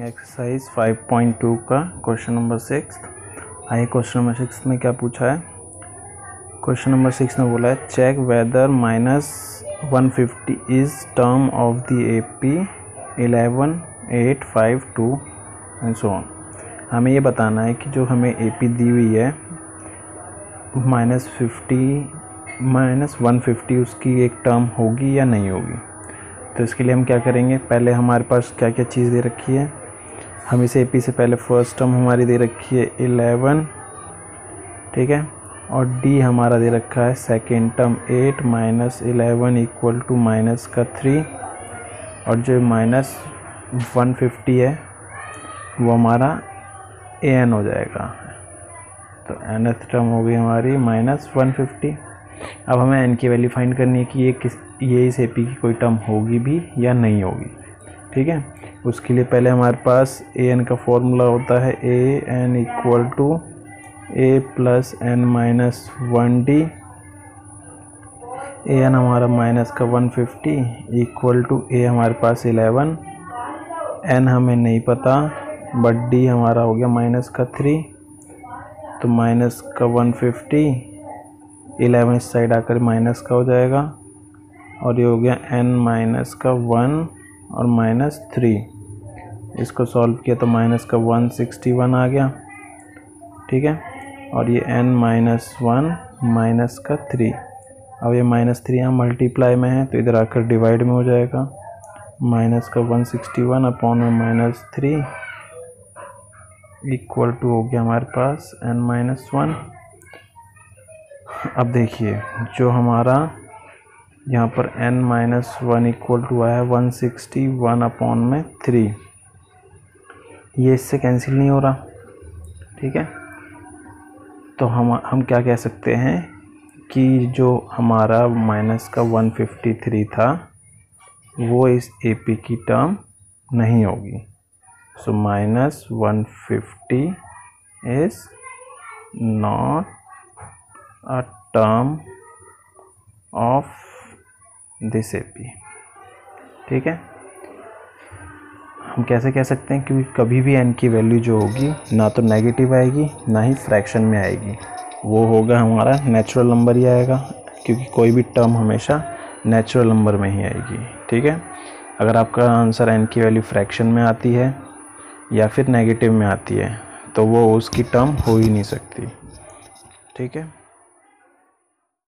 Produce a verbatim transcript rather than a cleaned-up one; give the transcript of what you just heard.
करेंगे exercise five point two का question number six. आइए क्वेश्चन नंबर सिक्स में क्या पूछा है। क्वेश्चन नंबर सिक्स में बोला है check whether minus one fifty is term of the A P eleven eight five two and so on. हमें ये बताना है कि जो हमें ए पी दी हुई है minus fifty minus one fifty उसकी एक टर्म होगी या नहीं होगी। तो इसके लिए हम क्या करेंगे, पहले हमारे पास क्या क्या चीज़ दे रखी है। हम इसे ए पी से पहले फर्स्ट टर्म हमारी दे रखी है इलेवन, ठीक है, और डी हमारा दे रखा है second term eight minus eleven equal to minus का थ्री, और जो माइनस वन फिफ्टी है वो हमारा ए एन हो जाएगा। तो एनथ टर्म हो गई हमारी माइनस वन फिफ्टी। अब हमें एन की वैल्यू फाइंड करनी है कि ये किस ये इस ए पी की कोई टर्म होगी भी या नहीं होगी, ठीक है। उसके लिए पहले हमारे पास ए एन का फॉर्मूला होता है a n equal to a plus n minus one d. A n हमारा माइनस का one fifty equal to a हमारे पास इलेवन, एन हमें नहीं पता बट डी हमारा हो गया माइनस का थ्री। तो माइनस का वन फिफ्टी, इलेवन इस साइड आकर माइनस का हो जाएगा, और ये हो गया n माइनस का वन और माइनस थ्री। इसको सॉल्व किया तो माइनस का वन सिक्सटी वन आ गया, ठीक है, और ये n माइनस वन माइनस का थ्री। अब ये माइनस थ्री यहाँ मल्टीप्लाई में है तो इधर आकर डिवाइड में हो जाएगा। माइनस का वन सिक्सटी वन अपॉन में माइनस थ्री इक्वल टू हो गया हमारे पास n माइनस वन। अब देखिए जो हमारा यहाँ पर n minus one equal to आया है वन सिक्सटी वन अपॉन में थ्री, ये इससे कैंसिल नहीं हो रहा, ठीक है। तो हम हम क्या कह सकते हैं कि जो हमारा माइनस का वन फिफ्टी थ्री था वो इस ए पी की टर्म नहीं होगी। So minus one fifty is not a term of this A P, ठीक है। हम कैसे कह सकते हैं, क्योंकि कभी भी n की वैल्यू जो होगी ना तो नेगेटिव आएगी ना ही फ्रैक्शन में आएगी, वो होगा हमारा नेचुरल नंबर ही आएगा, क्योंकि कोई भी टर्म हमेशा नेचुरल नंबर में ही आएगी, ठीक है। अगर आपका आंसर n की वैल्यू फ्रैक्शन में आती है या फिर नेगेटिव में आती है तो वो उसकी टर्म हो ही नहीं सकती, ठीक है।